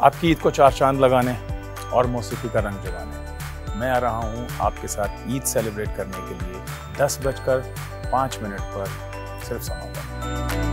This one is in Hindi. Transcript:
आपकी ईद को चार चांद लगाने और मौसीकी का रंग जगाने मैं आ रहा हूँ आपके साथ ईद सेलिब्रेट करने के लिए 10:05 पर सिर्फ समापन।